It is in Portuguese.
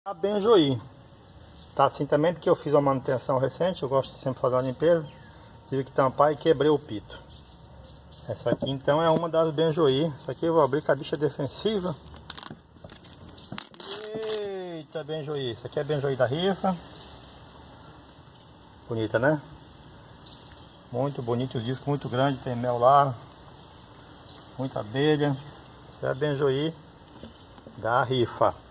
A benjoí. Tá assim também porque eu fiz uma manutenção recente, eu gosto de sempre fazer uma limpeza. Tive que tampar e quebrei o pito. Essa aqui então é uma das benjoí. Essa aqui eu vou abrir com a bicha defensiva. Eita benjoí, essa aqui é a benjoí da rifa. Bonita, né? Muito bonito, o disco muito grande, tem mel lá. Muita abelha. Essa é a benjoí da rifa.